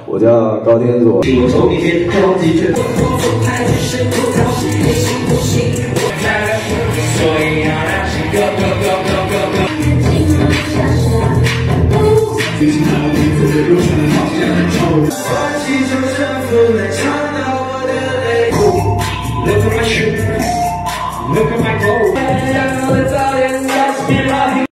我叫高天佐。 我手里面高级拳。Look at my shoe, look at my